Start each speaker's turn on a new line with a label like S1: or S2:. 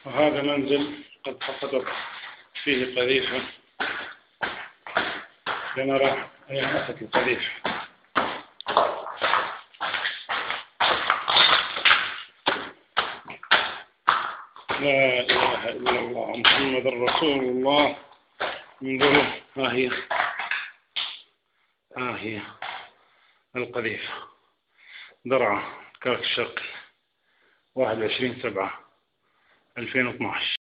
S1: وهذا منزل قد سقطت فيه قذيفة، لنرى أين أتت القذيفة. لا إله إلا الله محمد رسول الله. انظروا، ها هي القذيفة، درعا كرك الشرقي، 21/7/2012.